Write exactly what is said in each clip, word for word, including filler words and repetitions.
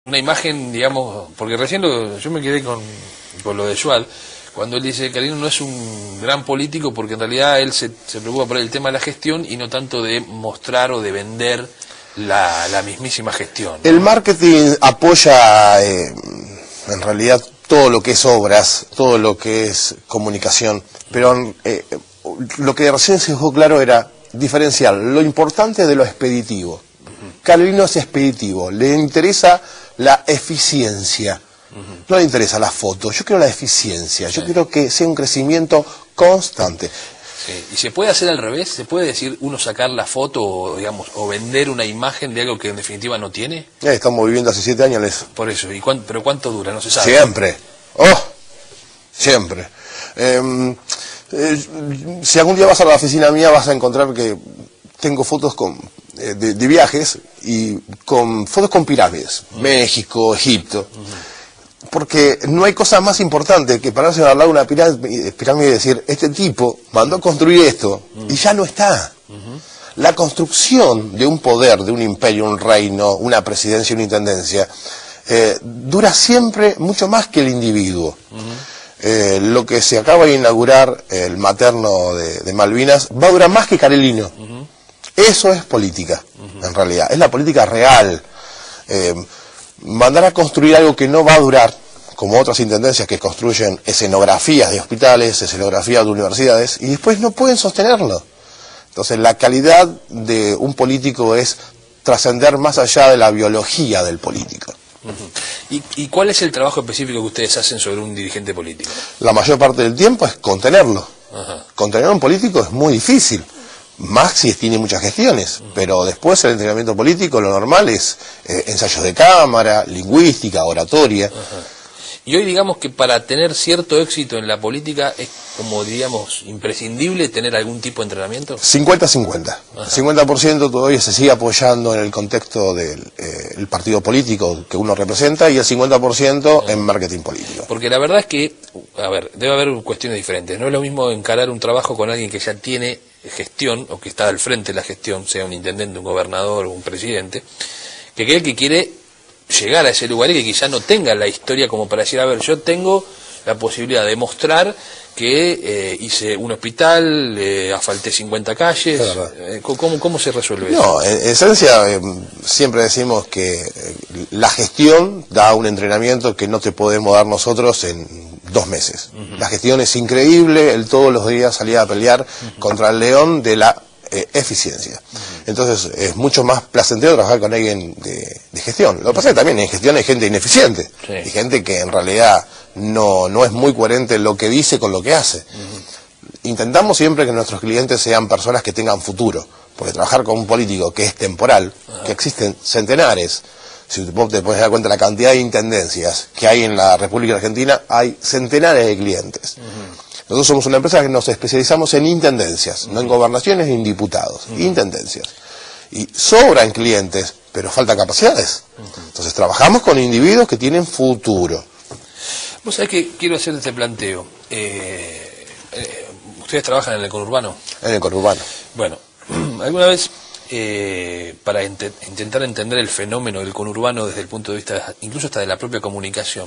Una imagen, digamos, porque recién lo, yo me quedé con, con lo de Schwal, cuando él dice que Carlino no es un gran político porque en realidad él se, se preocupa por el tema de la gestión y no tanto de mostrar o de vender la, la mismísima gestión, ¿no? El marketing apoya eh, en realidad todo lo que es obras, todo lo que es comunicación, pero eh, lo que recién se dejó claro era diferenciar lo importante de lo expeditivo. Carlino es expeditivo, le interesa la eficiencia, uh-huh. No le interesa la foto, yo quiero la eficiencia, sí. Yo quiero que sea un crecimiento constante. Sí. ¿Y se puede hacer al revés? ¿Se puede decir uno sacar la foto o, digamos, o vender una imagen de algo que en definitiva no tiene? Ya estamos viviendo hace siete años eso. Por eso, ¿y cuánto, pero cuánto dura? No se sabe. Siempre, oh, siempre. Eh, eh, si algún día vas a la oficina mía vas a encontrar que tengo fotos con... De, de viajes y con fotos con pirámides, uh-huh. México, Egipto, uh-huh. Porque no hay cosa más importante que pararse al lado de una pirámide, pirámide y decir, este tipo mandó a construir esto, uh-huh. Y ya no está. Uh-huh. La construcción de un poder, de un imperio, un reino, una presidencia, una intendencia, eh, dura siempre mucho más que el individuo. Uh-huh. eh, lo que se acaba de inaugurar, el materno de, de Malvinas, va a durar más que Carlino. Uh-huh. Eso es política, uh-huh. En realidad, es la política real. Eh, mandar a construir algo que no va a durar, como otras intendencias que construyen escenografías de hospitales, escenografías de universidades, y después no pueden sostenerlo. Entonces, la calidad de un político es trascender más allá de la biología del político. Uh-huh. ¿Y, ¿Y cuál es el trabajo específico que ustedes hacen sobre un dirigente político? La mayor parte del tiempo es contenerlo. Uh-huh. Contener a un político es muy difícil. Más si tiene muchas gestiones, pero después el entrenamiento político lo normal es eh, ensayos de cámara, lingüística, oratoria. Ajá. Y hoy digamos que para tener cierto éxito en la política es como diríamos imprescindible tener algún tipo de entrenamiento. cincuenta cincuenta. cincuenta por ciento todavía se sigue apoyando en el contexto del eh, el partido político que uno representa y el cincuenta por ciento en marketing político. Porque la verdad es que, a ver, debe haber cuestiones diferentes. No es lo mismo encarar un trabajo con alguien que ya tiene gestión o que está al frente de la gestión, sea un intendente, un gobernador o un presidente, que aquel que quiere llegar a ese lugar y que quizá no tenga la historia como para decir, a ver, yo tengo la posibilidad de mostrar que eh, hice un hospital, eh, asfalté cincuenta calles. eh, ¿cómo, ¿Cómo se resuelve eso? No, en esencia eh, siempre decimos que eh, la gestión da un entrenamiento que no te podemos dar nosotros en dos meses. Uh-huh. La gestión es increíble, el todos los días salir a pelear uh-huh. contra el león de la eh, eficiencia. Uh-huh. Entonces es mucho más placentero trabajar con alguien de, de gestión. Lo que pasa es que también en gestión hay gente ineficiente, sí. Hay gente que en realidad no, no es muy coherente lo que dice con lo que hace. Uh-huh. Intentamos siempre que nuestros clientes sean personas que tengan futuro, porque trabajar con un político que es temporal, uh-huh. que existen centenares. Si vos te puedes dar cuenta de la cantidad de intendencias que hay en la República Argentina, hay centenares de clientes. Uh-huh. Nosotros somos una empresa que nos especializamos en intendencias, uh-huh. No en gobernaciones ni en diputados, uh-huh. Intendencias. Y sobran clientes, pero falta capacidades. Uh-huh. Entonces trabajamos con individuos que tienen futuro. Vos sabés que quiero hacer este planteo. Eh, eh, ¿Ustedes trabajan en el conurbano? En el conurbano. Bueno, alguna vez... Eh, para ent intentar entender el fenómeno del conurbano desde el punto de vista, incluso hasta de la propia comunicación,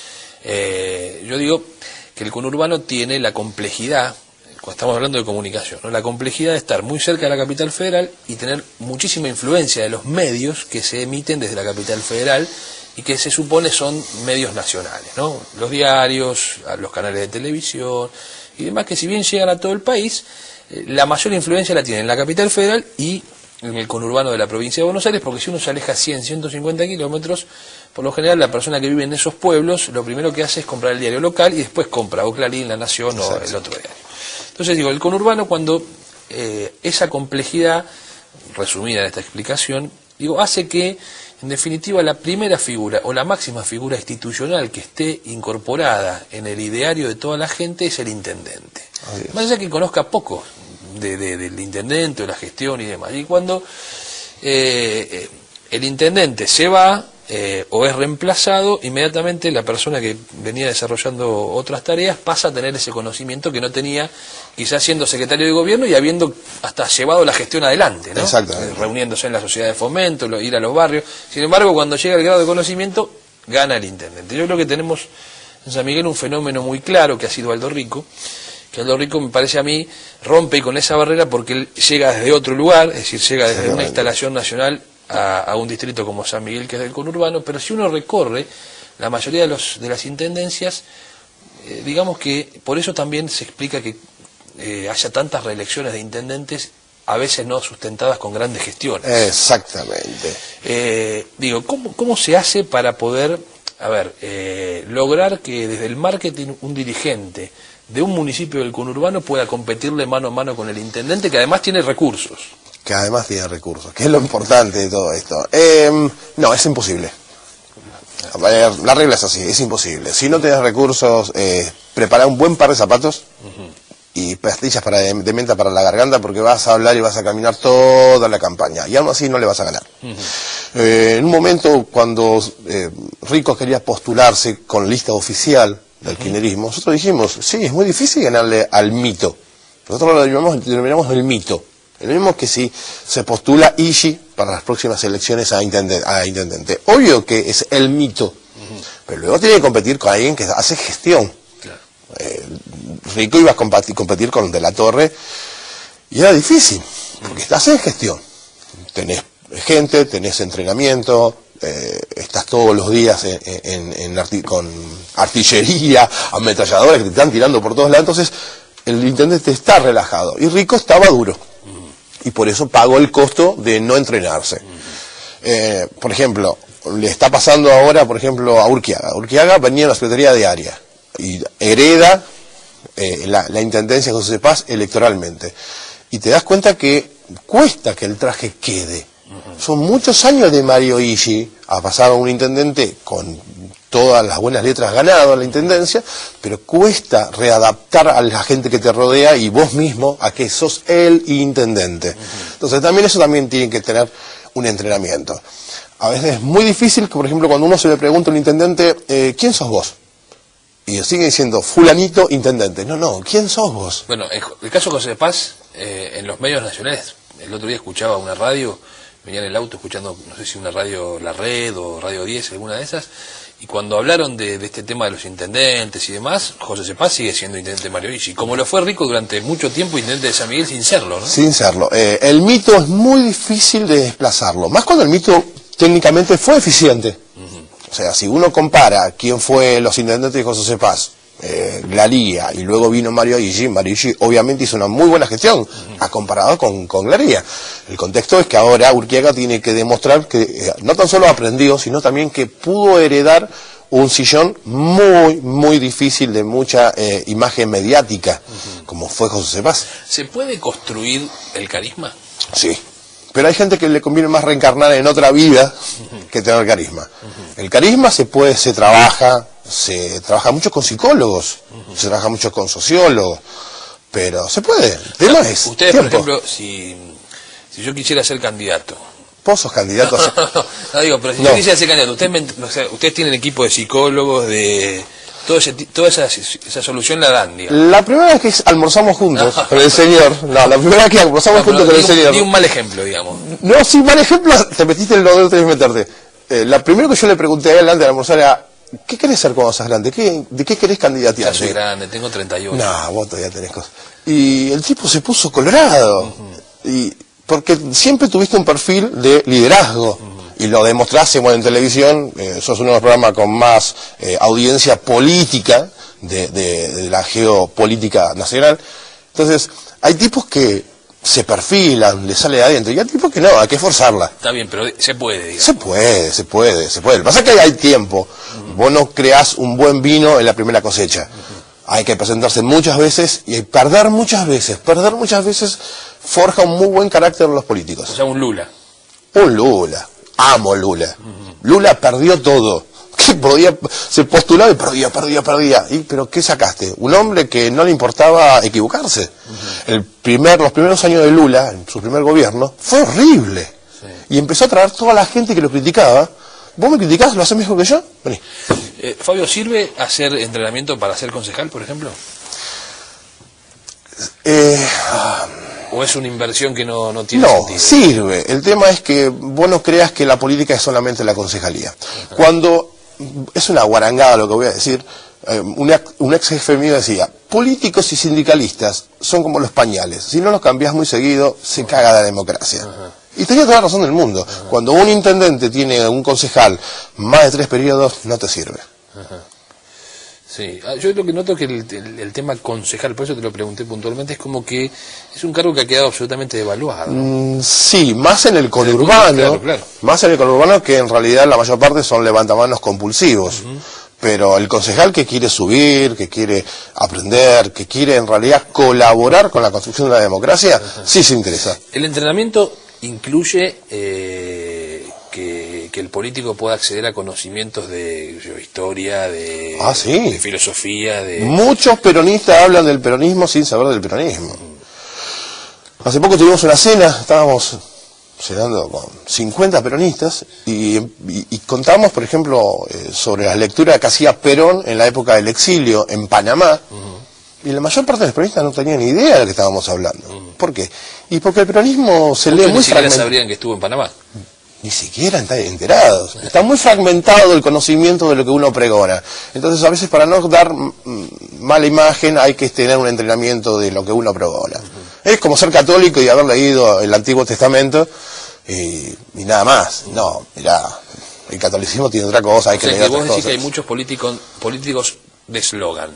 eh, yo digo que el conurbano tiene la complejidad, cuando estamos hablando de comunicación, ¿no? La complejidad de estar muy cerca de la capital federal y tener muchísima influencia de los medios que se emiten desde la capital federal y que se supone son medios nacionales, ¿no? Los diarios, los canales de televisión y demás, que si bien llegan a todo el país, eh, la mayor influencia la tienen en la capital federal y en el conurbano de la provincia de Buenos Aires, porque si uno se aleja cien, ciento cincuenta kilómetros, por lo general la persona que vive en esos pueblos, lo primero que hace es comprar el diario local y después compra o Clarín, La Nación o el otro diario. Entonces digo, el conurbano cuando eh, esa complejidad, resumida en esta explicación, digo, hace que en definitiva la primera figura o la máxima figura institucional que esté incorporada en el ideario de toda la gente es el intendente. Adiós. Más allá que conozca poco De, de, del intendente, de la gestión y demás. Y cuando eh, el intendente se va, eh, o es reemplazado, inmediatamente la persona que venía desarrollando otras tareas pasa a tener ese conocimiento que no tenía, quizás siendo secretario de gobierno y habiendo hasta llevado la gestión adelante, ¿no? Exactamente. Eh, reuniéndose en la sociedad de fomento, lo, ir a los barrios. Sin embargo, cuando llega el grado de conocimiento, gana el intendente. Yo creo que tenemos en San Miguel un fenómeno muy claro que ha sido Aldo Rico, que Aldo Rico, me parece a mí, rompe con esa barrera porque él llega desde otro lugar, es decir, llega desde una instalación nacional a, a un distrito como San Miguel, que es del conurbano, pero si uno recorre la mayoría de, los, de las intendencias, eh, digamos que por eso también se explica que eh, haya tantas reelecciones de intendentes, a veces no sustentadas con grandes gestiones. Exactamente. Eh, digo, ¿cómo, ¿cómo se hace para poder, a ver, eh, lograr que desde el marketing un dirigente de un municipio del conurbano pueda competirle mano a mano con el intendente, que además tiene recursos? Que además tiene recursos, que es lo importante de todo esto. Eh, no, es imposible. A ver, la regla es así, es imposible. Si no tenés recursos, eh, prepara un buen par de zapatos uh-huh. y pastillas para de, de menta para la garganta, porque vas a hablar y vas a caminar toda la campaña, y aún así no le vas a ganar. Uh-huh. eh, en un momento, cuando eh, Rico quería postularse con lista oficial del uh-huh. kirchnerismo, nosotros dijimos, sí, es muy difícil ganarle al mito. Nosotros lo denominamos, denominamos el mito. Lo mismo que si se postula Ishi para las próximas elecciones a intendente, a intendente. Obvio que es el mito, uh-huh. pero luego tiene que competir con alguien que hace gestión. Claro. Eh, Rico iba a competir, competir con De la Torre y era difícil, porque estás en gestión. Tenés gente, tenés entrenamiento, eh, estás todos los días en, en, en arti con artillería, ametralladores que te están tirando por todos lados, entonces el intendente está relajado. Y Rico estaba duro. Y por eso pagó el costo de no entrenarse. Eh, por ejemplo, le está pasando ahora, por ejemplo, a Urquiaga. Urquiaga venía en la Secretaría de Área y hereda eh, la, la Intendencia de José Paz electoralmente. Y te das cuenta que cuesta que el traje quede. Son muchos años de Mario Ishi a pasar a un intendente con todas las buenas letras ganado a la intendencia, pero cuesta readaptar a la gente que te rodea y vos mismo a que sos el intendente. Uh-huh. Entonces también eso también tiene que tener un entrenamiento. A veces es muy difícil que, por ejemplo, cuando uno se le pregunta a un intendente, eh, ¿quién sos vos? Y sigue diciendo, fulanito intendente. No, no, ¿quién sos vos? Bueno, el caso de José Paz, eh, en los medios nacionales, el otro día escuchaba una radio, venía en el auto escuchando, no sé si una radio La Red o Radio diez, alguna de esas, y cuando hablaron de, de este tema de los intendentes y demás, José Cepaz sigue siendo intendente de Mario Ishi, como lo fue Rico durante mucho tiempo intendente de San Miguel sin serlo, ¿no? Sin serlo. Eh, el mito es muy difícil de desplazarlo, más cuando el mito técnicamente fue eficiente. Uh-huh. O sea, si uno compara quién fue los intendentes de José Cepaz, eh, Glaría, y luego vino Mario Ishi, Mario Ishi obviamente hizo una muy buena gestión, uh-huh. a comparado con, con Glaría. El contexto es que ahora Urquiaga tiene que demostrar que eh, no tan solo aprendió, sino también que pudo heredar un sillón muy, muy difícil de mucha eh, imagen mediática, uh-huh. como fue José Cepaz. ¿Se puede construir el carisma? Sí. Pero hay gente que le conviene más reencarnar en otra vida uh-huh. que tener carisma. Uh-huh. El carisma se puede, se trabaja, se trabaja mucho con psicólogos, uh-huh. se trabaja mucho con sociólogos, pero se puede. El tema es ustedes, tiempo. Por ejemplo, si, si yo quisiera ser candidato. ¿Vos sos candidato? No, no, no, no digo, pero si no. yo quisiera ser candidato, ustedes, me, o sea, ustedes tienen equipo de psicólogos, de... Todo ese, toda esa, esa solución la dan, digamos. La primera vez que almorzamos juntos no, con el señor, no, la primera vez que almorzamos no, juntos con el señor. Ni un mal ejemplo, digamos. No, sí, mal ejemplo, te metiste en lo de otra vez meterte. Eh, la primera que yo le pregunté a él antes de almorzar era, ¿qué querés ser cuando seas grande? ¿Qué, ¿De qué querés candidatear? Ya soy grande, tengo treinta y ocho. No, vos todavía tenés cosas. Y el tipo se puso colorado. Uh-huh. Y porque siempre tuviste un perfil de liderazgo. Uh-huh. Y lo demostraste, bueno, en televisión, eh, sos uno de los programas con más eh, audiencia política de, de, de la geopolítica nacional. Entonces, hay tipos que se perfilan, le sale de adentro, y hay tipos que no, hay que forzarla. Está bien, pero se puede, digamos. Se puede, se puede, se puede. Lo que pasa es que hay tiempo. Uh-huh. Vos no creás un buen vino en la primera cosecha. Uh-huh. Hay que presentarse muchas veces y perder muchas veces. Perder muchas veces forja un muy buen carácter en los políticos. O sea, un Lula. Un Lula. Amo Lula. Uh-huh. Lula perdió todo. Que podía, se postulaba y perdía, perdía, perdía. ¿Y, pero qué sacaste? Un hombre que no le importaba equivocarse. Uh-huh. El primer, los primeros años de Lula, en su primer gobierno, fue horrible. Sí. Y empezó a traer toda la gente que lo criticaba ¿Vos me criticás? ¿Lo haces mejor que yo? Vení. Eh, Fabio, ¿sirve hacer entrenamiento para ser concejal, por ejemplo? Eh, ¿O es una inversión que no, no tiene no, sentido? sirve. El tema es que vos no creas que la política es solamente la concejalía. Ajá. Cuando, es una guarangada lo que voy a decir, eh, un, ex, un ex jefe mío decía, políticos y sindicalistas son como los pañales. Si no los cambiás muy seguido, se Ajá. caga la democracia. Ajá. Y tenía toda la razón del mundo. Ajá. Cuando un intendente tiene un concejal más de tres periodos, no te sirve. Ajá. Sí, yo lo que noto que el, el, el tema concejal, por eso te lo pregunté puntualmente, es como que es un cargo que ha quedado absolutamente devaluado. Mm, sí, más en el conurbano, claro, claro. más en el conurbano que en realidad la mayor parte son levantamanos compulsivos. Uh-huh. Pero el concejal que quiere subir, que quiere aprender, que quiere en realidad colaborar con la construcción de la democracia, uh-huh. sí se interesa. El entrenamiento incluye eh, que, que el político pueda acceder a conocimientos de, de historia, de, ah, sí. de filosofía, de... Muchos peronistas hablan del peronismo sin saber del peronismo. Uh-huh. Hace poco tuvimos una cena, estábamos cenando con cincuenta peronistas y, y, y contamos, por ejemplo, eh, sobre las lecturas que hacía Perón en la época del exilio en Panamá. Uh-huh. Y la mayor parte de los peronistas no tenían ni idea de lo que estábamos hablando. Uh-huh. ¿Por qué? Y porque el peronismo se lee muy fragmentado. Ni siquiera sabrían que estuvo en Panamá. Ni siquiera están enterados. Está muy fragmentado el conocimiento de lo que uno pregona. Entonces, a veces, para no dar mala imagen, hay que tener un entrenamiento de lo que uno pregona. Uh-huh. Es como ser católico y haber leído el Antiguo Testamento y, y nada más. No, mirá, el catolicismo tiene otra cosa, hay que o sea, leer que otras vos cosas. decís que hay muchos políticos, políticos de eslogan.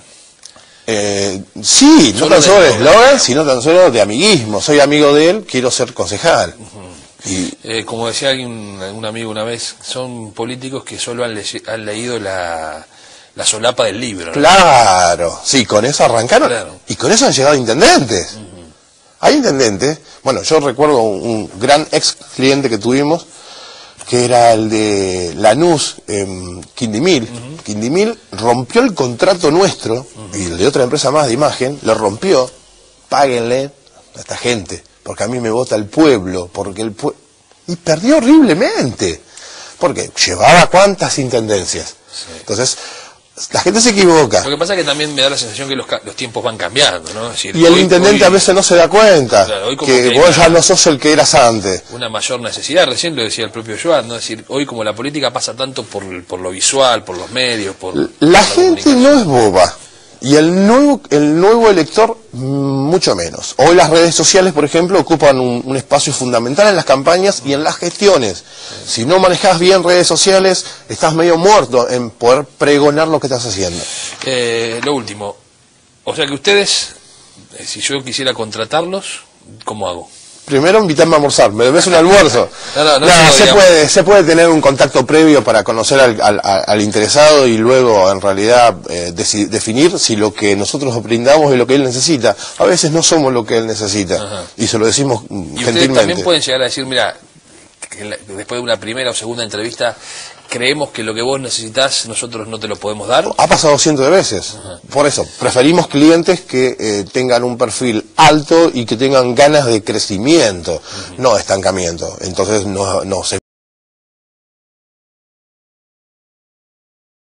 Eh, sí, no tan solo de eslogan, sino tan solo de amiguismo. Soy amigo de él, quiero ser concejal. Uh-huh. Y, eh, como decía alguien, un amigo una vez, son políticos que solo han, le han leído la, la solapa del libro, ¿no? Claro, sí, con eso arrancaron, claro. Y con eso han llegado intendentes. Uh-huh. Hay intendentes, bueno, yo recuerdo un, un gran ex cliente que tuvimos, que era el de Lanús, eh, Quindimil. Uh-huh. Quindimil rompió el contrato nuestro, uh-huh. y el de otra empresa más de imagen, lo rompió. Páguenle a esta gente, porque a mí me vota el pueblo, porque el pueblo... Y perdió horriblemente, porque llevaba cuántas intendencias. Sí. Entonces, la gente se equivoca. Lo que pasa es que también me da la sensación que los, los tiempos van cambiando, ¿no? Es decir, y el hoy, intendente hoy, a veces no se da cuenta, claro, hoy como que, que vos una, ya no sos el que eras antes. Una mayor necesidad, recién lo decía el propio Joan, ¿no? Es decir, hoy como la política pasa tanto por, por lo visual, por los medios, por... La, por la gente no es boba. Y el nuevo, el nuevo elector, mucho menos. Hoy las redes sociales, por ejemplo, ocupan un, un espacio fundamental en las campañas y en las gestiones. Si no manejas bien redes sociales, estás medio muerto en poder pregonar lo que estás haciendo. Eh, lo último, o sea que ustedes, eh, si yo quisiera contratarlos, ¿cómo hago? Primero invitarme a almorzar, me debes un almuerzo. No, no, no, no se, puede, se puede tener un contacto previo para conocer al, al, al interesado y luego en realidad eh, deci, definir si lo que nosotros brindamos es lo que él necesita. A veces no somos lo que él necesita. Ajá. Y se lo decimos ¿Y gentilmente. Ustedes también pueden llegar a decir, mira, que la, después de una primera o segunda entrevista, creemos que lo que vos necesitas nosotros no te lo podemos dar? Ha pasado cientos de veces. Ajá. Por eso, preferimos clientes que eh, tengan un perfil alto y que tengan ganas de crecimiento, uh-huh. no estancamiento. Entonces nos, nos